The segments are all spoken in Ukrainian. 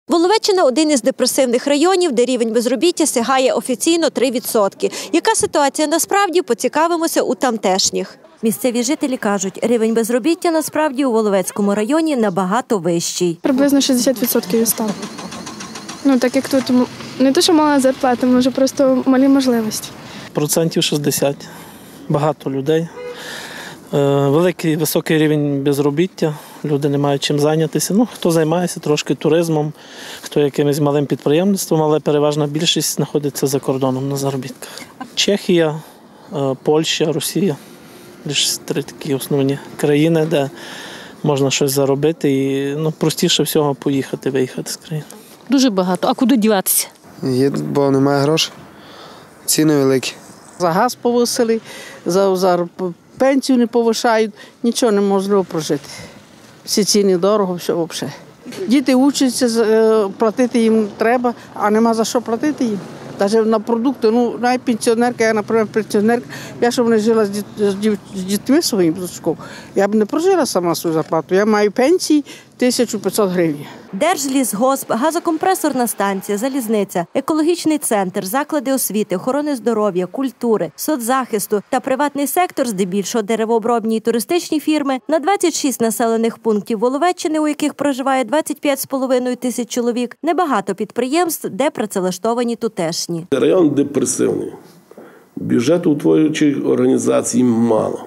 Воловеччина – один із депресивних районів, де рівень безробіття сягає офіційно 3%. Яка ситуація насправді, поцікавимося у тамтешніх. Місцеві жителі кажуть, рівень безробіття насправді у Воловецькому районі набагато вищий. Приблизно 60% став. Так як тут не те, що мала зарплата, може просто малі можливості. 60%. Багато людей. Великий, високий рівень безробіття. Люди не мають чим зайнятися. Хто займається трошки туризмом, хто якимось малим підприємництвом, але переважна більшість знаходиться за кордоном на заробітках. Чехія, Польща, Росія. Лише три такі основні країни, де можна щось заробити і простіше всього виїхати з країни. Дуже багато. А куди діватися? Їдуть, бо немає грошей. Ціни великі. За газ повисили, за пенсію не повишають, нічого неможливо прожити. Всі ціни дорого, все взагалі. Діти вчаться, платити їм треба, а нема за що платити їм. Навіть на продукти, навіть пенсіонерка, я, наприклад, пенсіонерка, я щоб не жила з дітьми своїм, я б не прожила сама свою зарплату. Я маю пенсії 1500 гривень. Держлісгосп, газокомпресорна станція, залізниця, екологічний центр, заклади освіти, охорони здоров'я, культури, соцзахисту та приватний сектор, здебільшого деревообробні і туристичні фірми, на 26 населених пунктів Воловеччини, у яких проживає 25,5 тисяч чоловік, небагато підприємств, де працевлаштовані тутешні. Район депресивний. Бюджетоутворюючих організацій мало.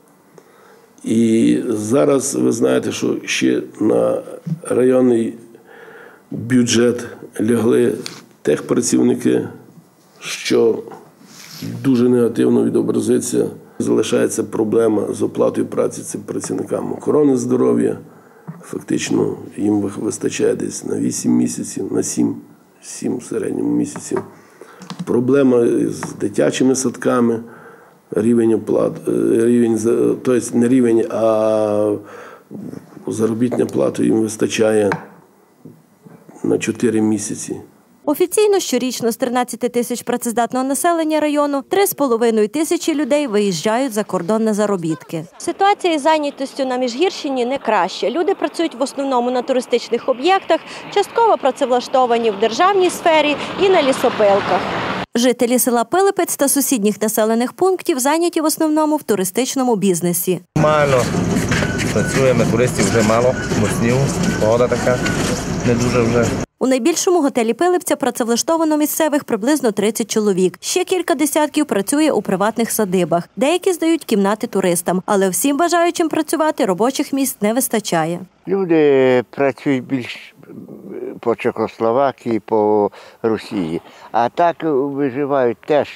І зараз ви знаєте, що ще на районний бюджет лягли техпрацівники, що дуже негативно відобразиться. Залишається проблема з оплатою праці цим працівникам охорони здоров'я. Фактично їм вистачає десь на 8 місяців, на 7 в середньому місяців. Проблема з дитячими садками. Тобто не рівень, а заробітна плата їм вистачає на 4 місяці. Офіційно щорічно з 13 тисяч працездатного населення району 3,5 тисячі людей виїжджають за кордон на заробітки. Ситуація із зайнятістю на Міжгірщині не краща. Люди працюють в основному на туристичних об'єктах, частково працевлаштовані в державній сфері і на лісопилках. Жителі села Пилипець та сусідніх населених пунктів зайняті в основному в туристичному бізнесі. Нормально працюємо, туристів вже мало, снігу, погода така, не дуже вже. У найбільшому готелі Пилипця працевлаштовано місцевих приблизно 30 чоловік. Ще кілька десятків працює у приватних садибах. Деякі здають кімнати туристам, але всім бажаючим працювати робочих місць не вистачає. Люди працюють більш по Чехословакії, по Росії. А так виживають теж.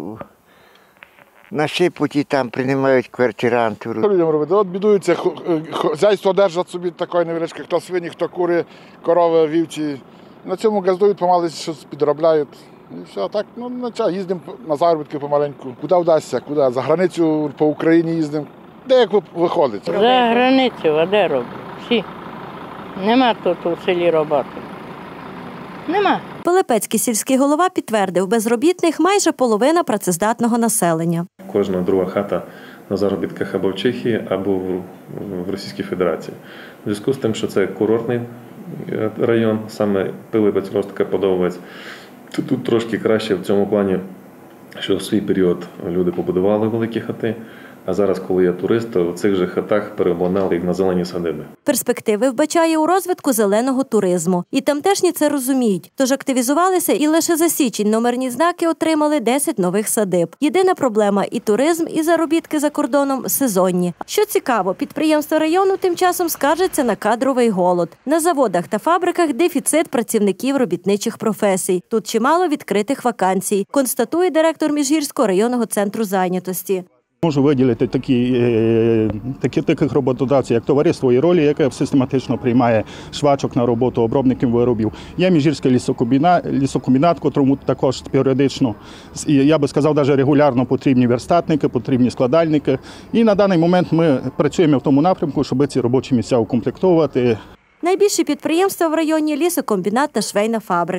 На Шипуті там приймають квартирантів. Людям робити? От бідуються, хазяйство держать собі такої невеличке, хто свині, хто кури, корови, вівці. На цьому газдують, помалу щось підробляють. І все, так, їздимо на заробітки помаленьку. Куди вдасться, куди? За границю по Україні їздимо. Де як виходить? За границю, а де робить? Всі. Нема тут у селі роботи. Нема. Пилипецький сільський голова підтвердив, безробітних майже половина працездатного населення. Кожна друга хата на заробітках або в Чехії, або в Російській Федерації. У зв'язку з тим, що це курортний район, саме Пилипець, Ростка, Подовець, тут трошки краще в цьому плані, що в свій період люди побудували великі хати. А зараз, коли є турист, то в цих же хатах переобладнали їх на зелені садиби. Перспективи вбачає у розвитку зеленого туризму. І тамтешні це розуміють. Тож активізувалися і лише за січень номерні знаки отримали 10 нових садиб. Єдина проблема – і туризм, і заробітки за кордоном сезонні. Що цікаво, підприємства району тим часом скаржаться на кадровий голод. На заводах та фабриках дефіцит працівників робітничих професій. Тут чимало відкритих вакансій, констатує директор Міжгірського районного центру зайнятості. Можу виділити таких роботодавців, як товариство «Іролі», яке систематично приймає швачок на роботу, обробників виробів. Є Міжгірський лісокомбінат, котрому також періодично, я би сказав, навіть регулярно потрібні верстатники, потрібні складальники. І на даний момент ми працюємо в тому напрямку, щоб ці робочі місця укомплектовувати. Найбільші підприємства в районі – лісокомбінат та швейна фабрика.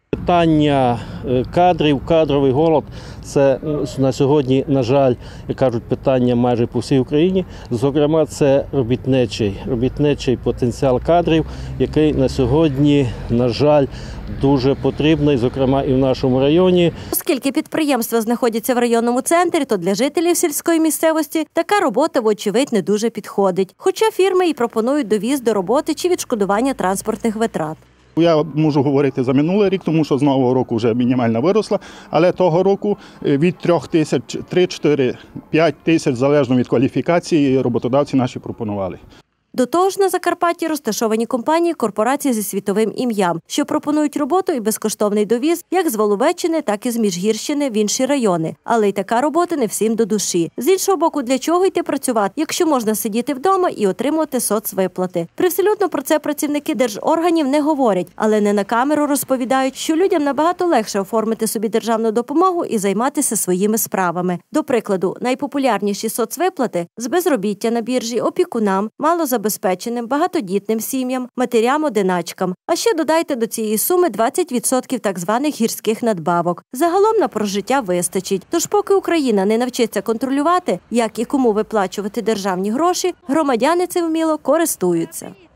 Питання кадрів, кадровий голод – це на сьогодні, на жаль, як кажуть, питання майже по всій Україні. Зокрема, це робітничий потенціал кадрів, який на сьогодні, на жаль, дуже потрібний, зокрема і в нашому районі. Оскільки підприємства знаходяться в районному центрі, то для жителів сільської місцевості така робота, вочевидь, не дуже підходить. Хоча фірми і пропонують довіз до роботи чи відшкодування транспортних витрат. Я можу говорити за минулий рік, тому що з нового року вже мінімальна виросла, але того року від 3 тисяч, 3, 4, 5 тисяч, залежно від кваліфікації, роботодавці наші пропонували. До того ж, на Закарпатті розташовані компанії, корпорації зі світовим ім'ям, що пропонують роботу і безкоштовний довіз як з Воловеччини, так і з Міжгірщини в інші райони. Але й така робота не всім до душі. З іншого боку, для чого йти працювати, якщо можна сидіти вдома і отримувати соцвиплати? Привселюдно про це працівники держорганів не говорять, але не на камеру розповідають, що людям набагато легше оформити собі державну допомогу і займатися своїми справами. До прикладу, найпопулярніші соцвиплати – з безробіття на біржі, опікунам, малозабезпеченим, багатодітним сім'ям, матерям-одиначкам. А ще додайте до цієї суми 20% так званих гірських надбавок. Загалом на прожиття вистачить. Тож поки Україна не навчиться контролювати, як і кому виплачувати державні гроші, громадяни цим вміло користуються.